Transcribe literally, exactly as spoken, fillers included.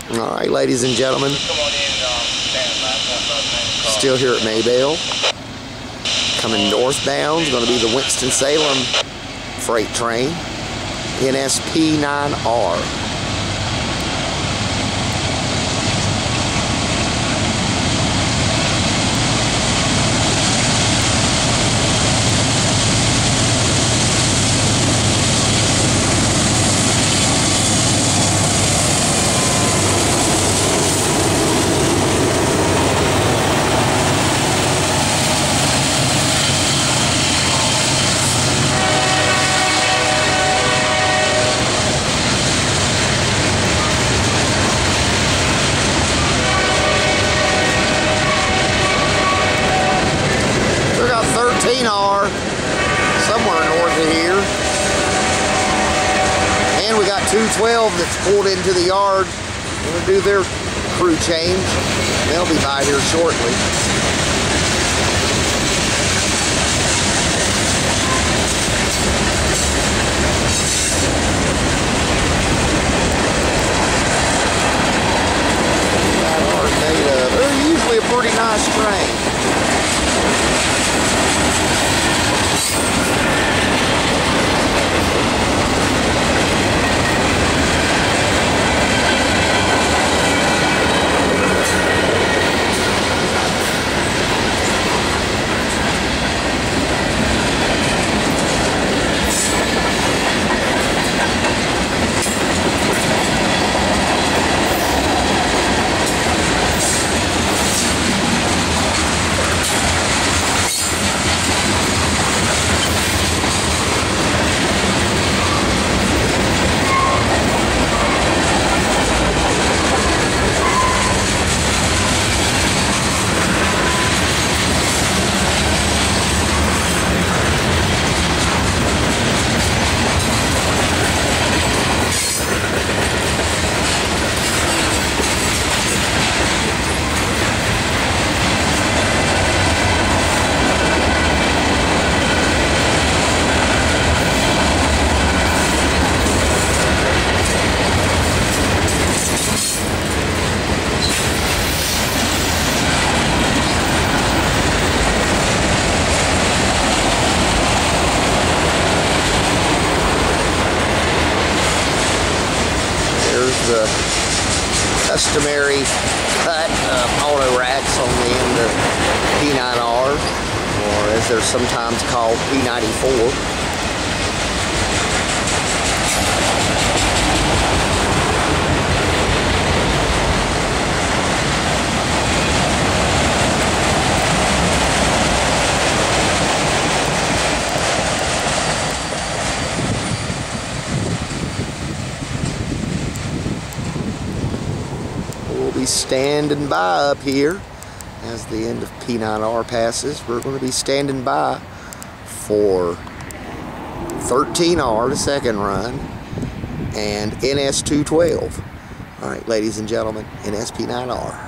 All right, ladies and gentlemen, still here at Maybelle. Coming northbound is going to be the Winston-Salem freight train, N S P nine R. thirteen R somewhere north of here, and we got two twelve that's pulled into the yard. Going to do their crew change. They'll be by here shortly. They're usually a pretty nice train. The customary cut of auto racks on the end of P nine R, or as they're sometimes called, P ninety-four. We'll be standing by up here as the end of P nine R passes. We're going to be standing by for thirteen R, the second run, and N S two twelve. All right, ladies and gentlemen, N S P nine R.